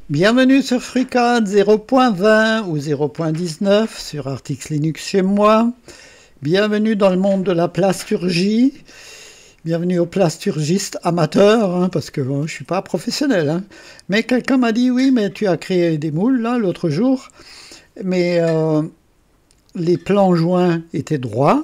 Bienvenue sur FreeCAD 0.20 ou 0.19 sur Artix Linux chez moi. Bienvenue dans le monde de la plasturgie. Bienvenue aux plasturgistes amateurs, parce que bon, je ne suis pas professionnel. Mais quelqu'un m'a dit, oui, mais tu as créé des moules là l'autre jour. Mais les plans joints étaient droits,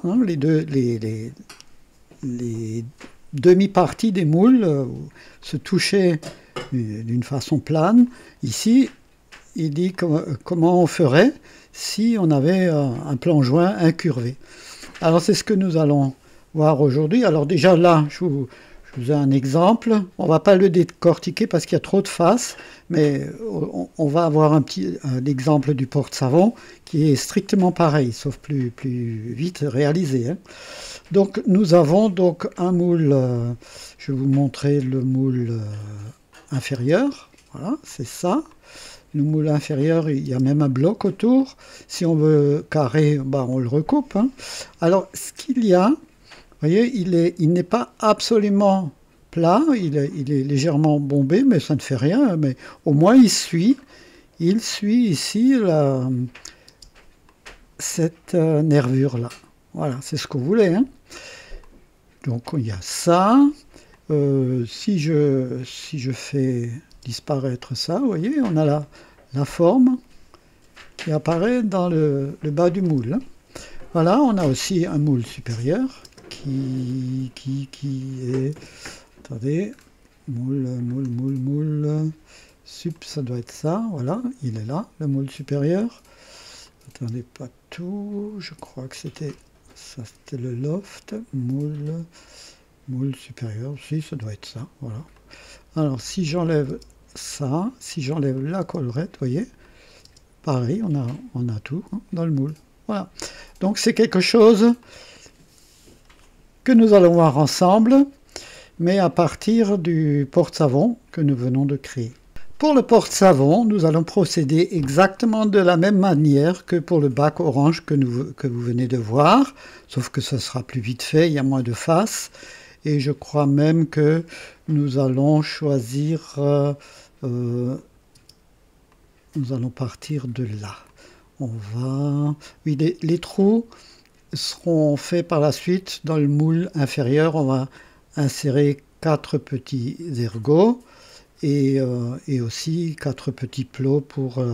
les demi-parties des moules se touchaient d'une façon plane. Ici, il dit comment on ferait si on avait un plan joint incurvé. Alors c'est ce que nous allons voir aujourd'hui. Alors déjà là, je vous ai un exemple. On ne va pas le décortiquer parce qu'il y a trop de faces, mais on va avoir un exemple du porte-savon qui est strictement pareil, sauf plus vite réalisé. Donc nous avons donc un moule, je vais vous montrer le moule inférieur, voilà, c'est ça. Le moule inférieur, il y a même un bloc autour. Si on veut carré, on le recoupe. Alors, ce qu'il y a, vous voyez, il n'est pas absolument plat, il est légèrement bombé, mais ça ne fait rien. Mais au moins, il suit ici cette nervure-là. Voilà, c'est ce que vous voulez. Donc, il y a ça. Si je fais disparaître ça, vous voyez, on a la forme qui apparaît dans le bas du moule. Voilà, on a aussi un moule supérieur qui est... Attendez, moule, ça doit être ça, voilà, il est là, le moule supérieur. Attendez, pas tout, je crois que c'était ça, c'était le loft, moule supérieur, si, ça doit être ça, voilà. Alors, si j'enlève ça, si j'enlève la collerette, vous voyez, pareil, on a tout dans le moule. Voilà. Donc, c'est quelque chose que nous allons voir ensemble, mais à partir du porte-savon que nous venons de créer. Pour le porte-savon, nous allons procéder exactement de la même manière que pour le bac orange que vous venez de voir, sauf que ce sera plus vite fait, il y a moins de faces. Et je crois même que nous allons choisir, nous allons partir de là. Oui, les trous seront faits par la suite dans le moule inférieur. On va insérer 4 petits ergots et aussi 4 petits plots pour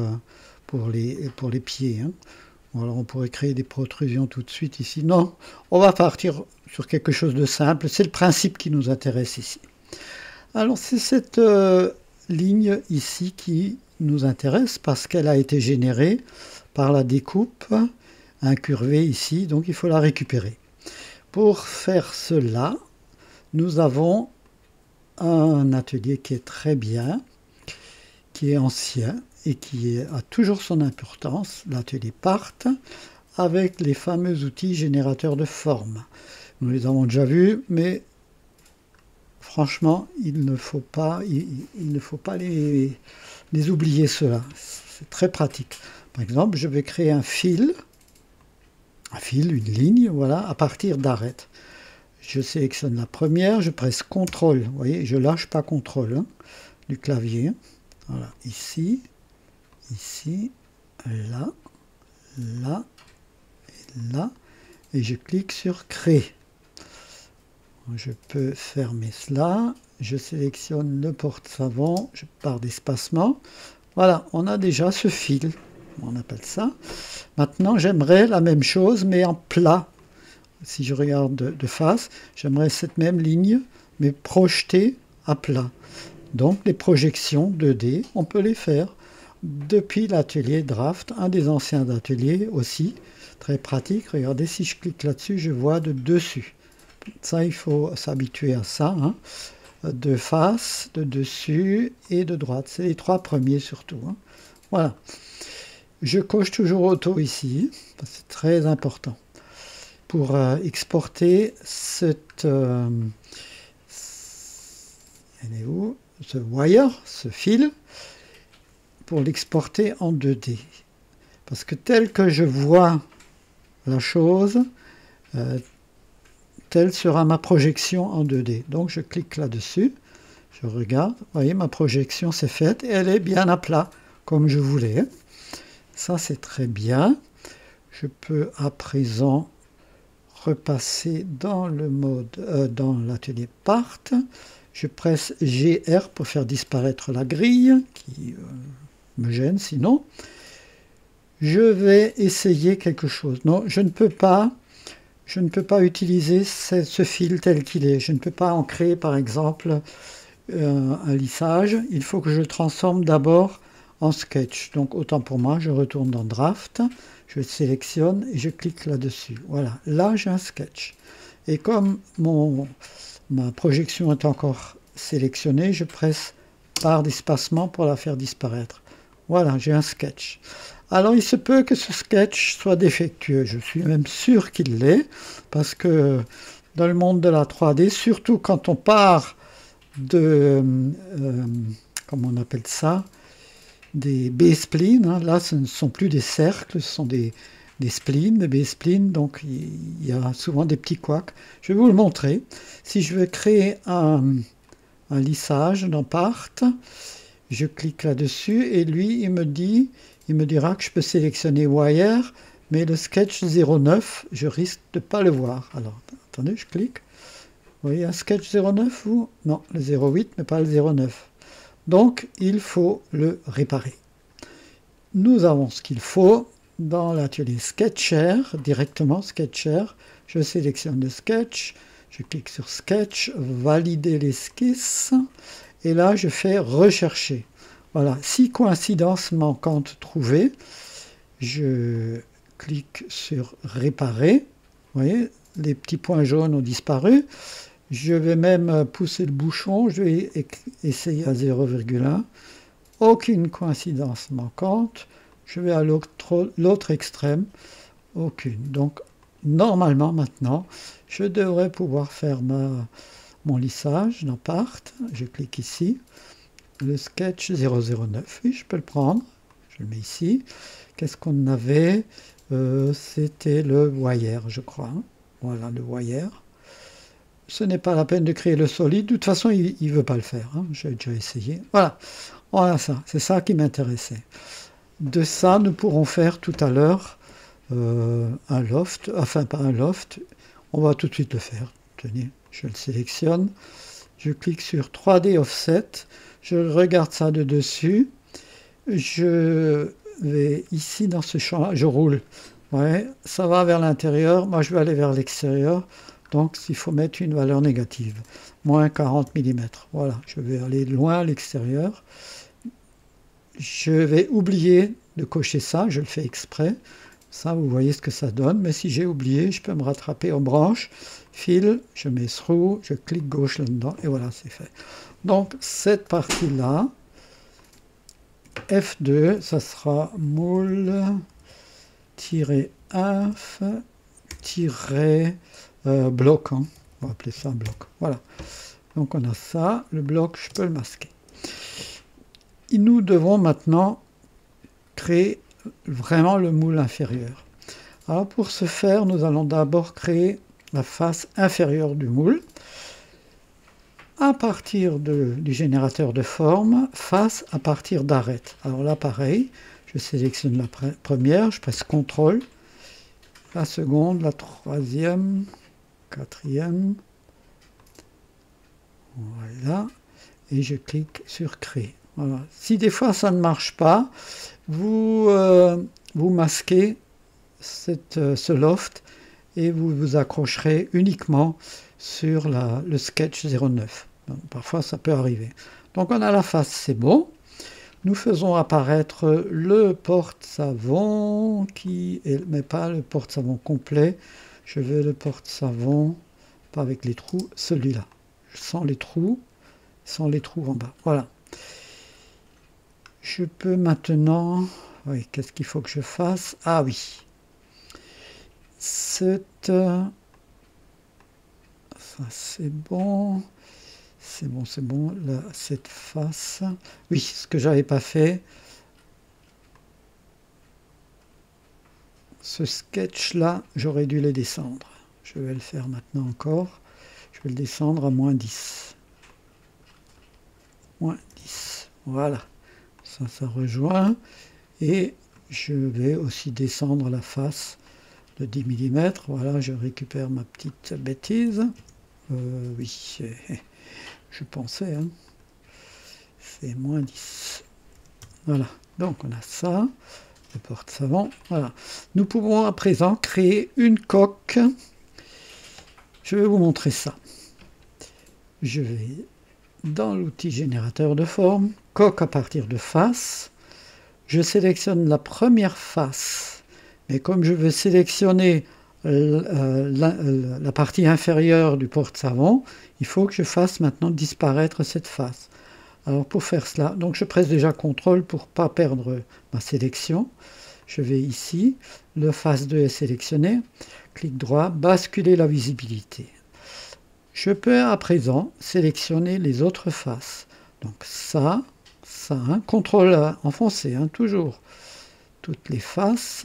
les pieds. Alors on pourrait créer des protrusions tout de suite ici. Non, on va partir sur quelque chose de simple. C'est le principe qui nous intéresse ici. Alors c'est cette ligne ici qui nous intéresse parce qu'elle a été générée par la découpe incurvée ici. Donc il faut la récupérer. Pour faire cela, nous avons un atelier qui est très bien, qui est ancien et qui a toujours son importance, l'atelier Part, avec les fameux outils générateurs de formes. Nous les avons déjà vus, mais franchement, il ne faut pas les oublier, ceux-là. C'est très pratique. Par exemple, je vais créer un fil, une ligne, voilà, à partir d'arête. Je sélectionne la première, je presse CTRL, vous voyez, je ne lâche pas CTRL du clavier. Voilà, ici, là, là, et là, et je clique sur Créer. Je peux fermer cela, je sélectionne le porte-savon, je pars d'espacement. Voilà, on a déjà ce fil, on appelle ça. Maintenant, j'aimerais la même chose, mais en plat. Si je regarde de face, j'aimerais cette même ligne, mais projetée à plat. Donc, les projections 2D, on peut les faire depuis l'atelier Draft, un des anciens ateliers aussi, très pratique. Regardez, si je clique là-dessus, je vois de dessus. Ça, il faut s'habituer à ça, de face, de dessus et de droite. C'est les 3 premiers surtout. Voilà. Je coche toujours auto ici, c'est très important. Pour exporter cette... elle est où ? Ce wire, ce fil, pour l'exporter en 2D. Parce que tel que je vois la chose, telle sera ma projection en 2D. Donc je clique là-dessus, Je regarde, vous voyez, ma projection s'est faite et elle est bien à plat, comme je voulais. Ça, c'est très bien. Je peux à présent repasser dans le mode, dans l'atelier Part. Je presse GR pour faire disparaître la grille, qui me gêne sinon. Je vais essayer quelque chose. Non, je ne peux pas utiliser ce fil tel qu'il est. Je ne peux pas en créer, par exemple, un lissage. Il faut que je le transforme d'abord en sketch. Donc, autant pour moi, je retourne dans Draft, je sélectionne et je clique là-dessus. Voilà, là, j'ai un sketch. Et comme ma projection est encore sélectionnée, je presse barre d'espacement pour la faire disparaître. Voilà, j'ai un sketch. Alors, il se peut que ce sketch soit défectueux. Je suis même sûr qu'il l'est, parce que dans le monde de la 3D, surtout quand on part de, comment on appelle ça, des B-splines, hein. Là, ce ne sont plus des cercles, ce sont des spleens, des B-splines, donc il y a souvent des petits couacs. Je vais vous le montrer. Si je veux créer un lissage dans Part, je clique là-dessus et lui, il me dira que je peux sélectionner Wire, mais le sketch 09, je risque de ne pas le voir. Alors, attendez, je clique. Vous voyez un sketch 09 ou non, le 08, mais pas le 09. Donc, il faut le réparer. Nous avons ce qu'il faut dans l'atelier Sketcher, directement Sketcher. Je sélectionne le sketch, je clique sur Sketch, valider l'esquisse, et là, je fais rechercher. Voilà, si coïncidence manquante trouvée, je clique sur réparer. Vous voyez, les petits points jaunes ont disparu. Je vais même pousser le bouchon, je vais essayer à 0,1. Aucune coïncidence manquante. Je vais à l'autre extrême. Aucune. Donc, normalement, maintenant, je devrais pouvoir faire mon lissage dans Part. Je clique ici. Le sketch 009. Oui, je peux le prendre. Je le mets ici. Qu'est-ce qu'on avait? C'était le wire, je crois. Voilà, le wire. Ce n'est pas la peine de créer le solide. De toute façon, il ne veut pas le faire. Hein. J'ai déjà essayé. Voilà. Voilà ça. C'est ça qui m'intéressait. De ça, nous pourrons faire tout à l'heure un loft. Enfin, pas un loft. On va tout de suite le faire. Tenez, je le sélectionne. Je clique sur 3D Offset. Je regarde ça de dessus. Je vais ici dans ce champ-là. Je roule. Ouais, ça va vers l'intérieur. Moi, je vais aller vers l'extérieur. Donc, il faut mettre une valeur négative. Moins 40 mm. Voilà, je vais aller loin à l'extérieur. Je vais oublier de cocher ça. Je le fais exprès. Ça, vous voyez ce que ça donne. Mais si j'ai oublié, je peux me rattraper aux branches. Fil, je mets through, je clique gauche là-dedans. Et voilà, c'est fait. Donc, cette partie-là, F2, ça sera moule-inf-bloc. Hein. On va appeler ça un bloc. Voilà. Donc, on a ça. Le bloc, je peux le masquer. Et nous devons maintenant créer vraiment le moule inférieur. Alors, pour ce faire, nous allons d'abord créer la face inférieure du moule. À partir du générateur de forme, face à partir d'arête. Alors là, pareil, je sélectionne la première, je presse CTRL, la seconde, la troisième, quatrième, voilà, et je clique sur Créer. Voilà. Si des fois ça ne marche pas, vous masquez ce loft et vous vous accrocherez uniquement sur le sketch 09. Donc, parfois ça peut arriver. Donc on a la face, c'est bon. Nous faisons apparaître le porte-savon mais pas le porte-savon complet. Je veux le porte-savon, pas avec les trous, celui-là. Sans les trous en bas. Voilà. Je peux maintenant... Oui, qu'est-ce qu'il faut que je fasse? Ah oui. Ça, c'est bon. C'est bon. Là, cette face. Oui, ce que j'avais pas fait. Ce sketch-là, j'aurais dû le descendre. Je vais le faire maintenant encore. Je vais le descendre à -10. moins 10. Voilà, ça rejoint. Et je vais aussi descendre la face de 10 mm. Voilà, je récupère ma petite bêtise. Oui, je pensais, hein. C'est moins 10. Voilà, donc on a ça, le porte-savon. Voilà. Nous pouvons à présent créer une coque. Je vais vous montrer ça. Je vais dans l'outil générateur de forme, coque à partir de face. Je sélectionne la première face, mais comme je veux sélectionner la partie inférieure du porte-savon, il faut que je fasse maintenant disparaître cette face. Alors pour faire cela, donc je presse déjà CTRL pour ne pas perdre ma sélection. Je vais ici, le face 2 est sélectionné, clic droit, basculer la visibilité. Je peux à présent sélectionner les autres faces. Donc ça, hein, CTRL enfoncé, hein, toujours. Toutes les faces.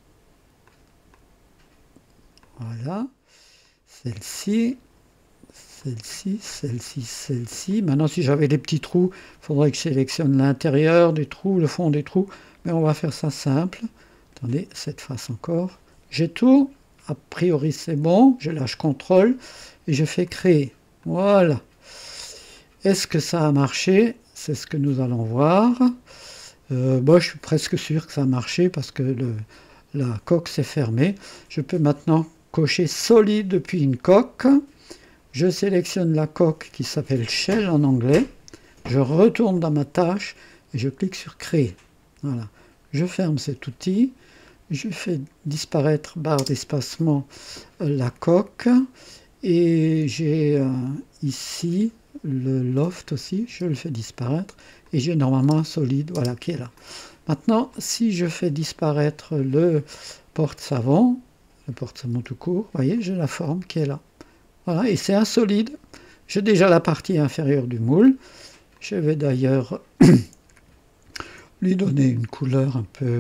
Voilà. Celle-ci, celle-ci, celle-ci, celle-ci. Maintenant, si j'avais des petits trous, il faudrait que je sélectionne l'intérieur des trous, le fond des trous. Mais on va faire ça simple. Attendez, cette face encore. J'ai tout. A priori, c'est bon. Je lâche CTRL et je fais créer. Voilà. Est-ce que ça a marché? C'est ce que nous allons voir. Je suis presque sûr que ça a marché parce que la coque s'est fermée. Je peux maintenant cocher solide depuis une coque. Je sélectionne la coque qui s'appelle Shell en anglais. Je retourne dans ma tâche et je clique sur Créer. Voilà. Je ferme cet outil. Je fais disparaître barre d'espacement la coque. Et j'ai ici le loft aussi. Je le fais disparaître. Et j'ai normalement un solide, voilà, qui est là. Maintenant, si je fais disparaître le porte-savon tout court, vous voyez, j'ai la forme qui est là. Voilà, et c'est un solide. J'ai déjà la partie inférieure du moule. Je vais d'ailleurs lui donner une couleur un peu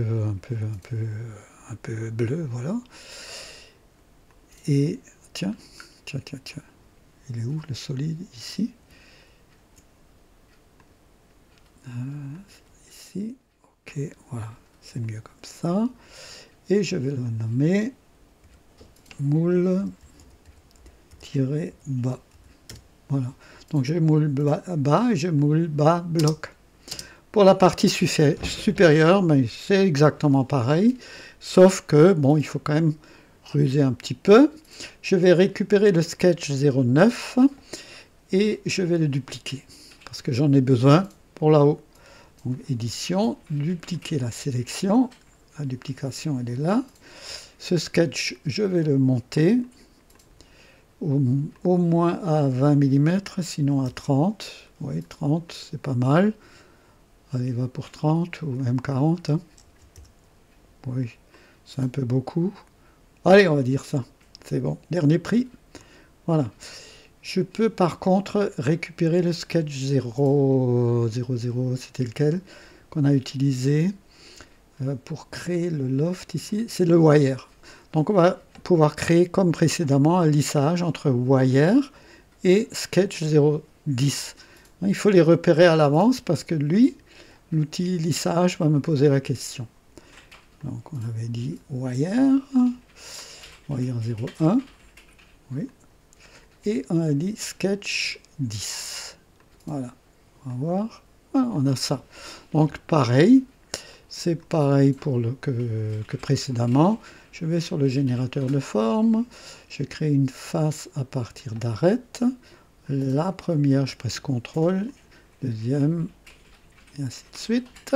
bleue, voilà. Et tiens, il est où le solide? Ici. Ici. Ok, voilà, c'est mieux comme ça. Et je vais le nommer moule-bas. Voilà. Donc j'ai moule bas et j'ai moule bas bloc. Pour la partie supérieure, mais c'est exactement pareil. Sauf que, bon, il faut quand même ruser un petit peu. Je vais récupérer le sketch 09 et je vais le dupliquer. Parce que j'en ai besoin pour là-haut. Donc, édition, dupliquer la sélection. La duplication, elle est là. Ce sketch, je vais le monter au moins à 20 mm, sinon à 30. Oui, 30, c'est pas mal. Allez, va pour 30 ou même 40. Hein. Oui, c'est un peu beaucoup. Allez, on va dire ça. C'est bon. Dernier prix. Voilà. Je peux par contre récupérer le sketch 000, c'était lequel qu'on a utilisé pour créer le loft ici. C'est le wire. Donc on va pouvoir créer comme précédemment un lissage entre wire et sketch 010. Il faut les repérer à l'avance parce que lui, l'outil lissage va me poser la question. Donc on avait dit wire 01, oui, et on a dit sketch 10. Voilà, on va voir, ah, on a ça. Donc pareil, c'est pareil pour que précédemment. Je vais sur le générateur de forme, je crée une face à partir d'arête. La première, je presse CTRL, deuxième, et ainsi de suite.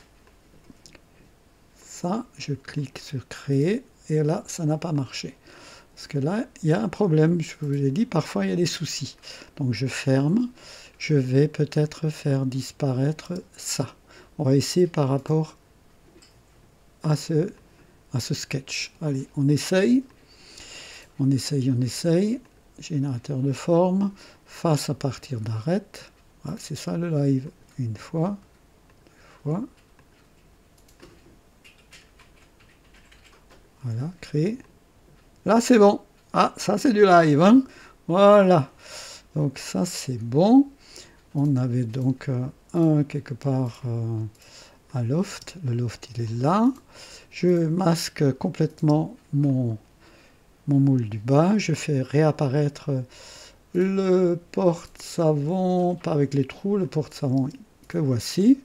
Ça, je clique sur créer, et là, ça n'a pas marché. Parce que là, il y a un problème, je vous l'ai dit, parfois il y a des soucis. Donc je ferme, je vais peut-être faire disparaître ça. On va essayer par rapport à ce sketch. Allez, on essaye. On essaye. Générateur de forme, face à partir d'arête. Voilà, c'est ça le live. Une fois, deux fois. Voilà, créer. Là, c'est bon. Ah, ça, c'est du live. Hein, voilà. Donc, ça, c'est bon. On avait donc un quelque part un loft. Le loft, il est là. Je masque complètement mon moule du bas. Je fais réapparaître le porte-savon, pas avec les trous, le porte-savon que voici.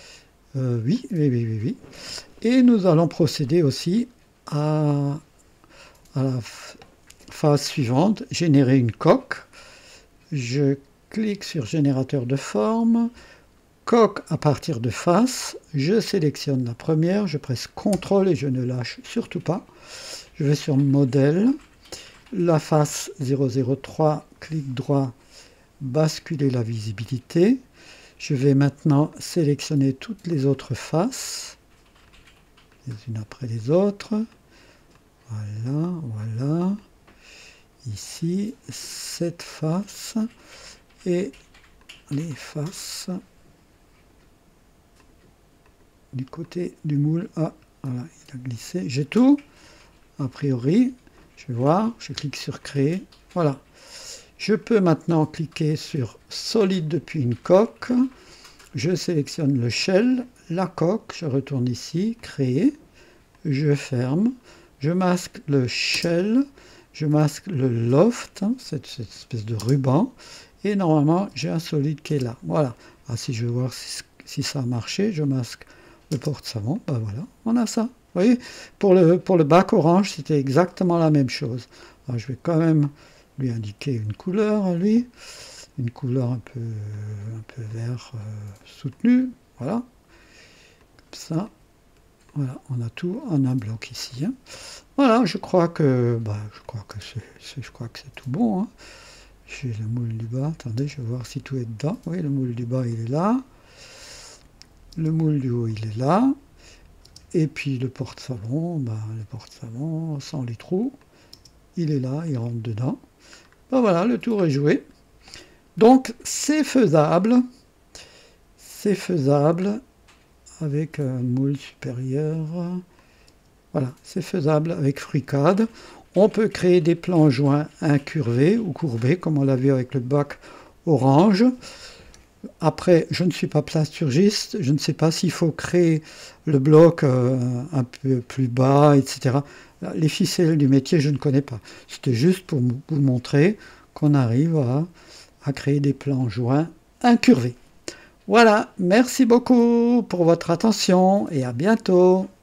Oui. Et nous allons procéder aussi à la phase suivante, générer une coque. Je clique sur générateur de forme, coque à partir de face, je sélectionne la première, je presse CTRL et je ne lâche surtout pas. Je vais sur modèle, la face 003, clic droit, basculer la visibilité. Je vais maintenant sélectionner toutes les autres faces, les unes après les autres. Voilà. Ici, cette face et les faces du côté du moule. Ah, voilà, il a glissé. J'ai tout. A priori, je vais voir. Je clique sur créer. Voilà. Je peux maintenant cliquer sur solide depuis une coque. Je sélectionne le shell, la coque. Je retourne ici, créer. Je ferme. Je masque le shell. Je masque le loft, cette espèce de ruban. Et normalement, j'ai un solide qui est là. Voilà. Ah, si je veux voir si ça a marché, je masque le porte-savon. Ben voilà, on a ça. Vous voyez, pour le bac orange, c'était exactement la même chose. Alors, je vais quand même lui indiquer une couleur à lui. Une couleur un peu vert soutenu. Voilà. Comme ça. Voilà, on a tout en un bloc ici. Voilà, je crois que c'est tout bon. Hein. J'ai le moule du bas. Attendez, je vais voir si tout est dedans. Oui, le moule du bas, il est là. Le moule du haut, il est là. Et puis le porte-savon, le porte-savon sans les trous, il est là, il rentre dedans. Voilà, le tour est joué. Donc, c'est faisable. C'est faisable avec un moule supérieur. Voilà, c'est faisable avec FreeCAD. On peut créer des plans joints incurvés ou courbés, comme on l'a vu avec le bac orange. Après, je ne suis pas plasturgiste, je ne sais pas s'il faut créer le bloc un peu plus bas, etc. Les ficelles du métier, je ne connais pas. C'était juste pour vous montrer qu'on arrive à créer des plans joints incurvés. Voilà, merci beaucoup pour votre attention et à bientôt.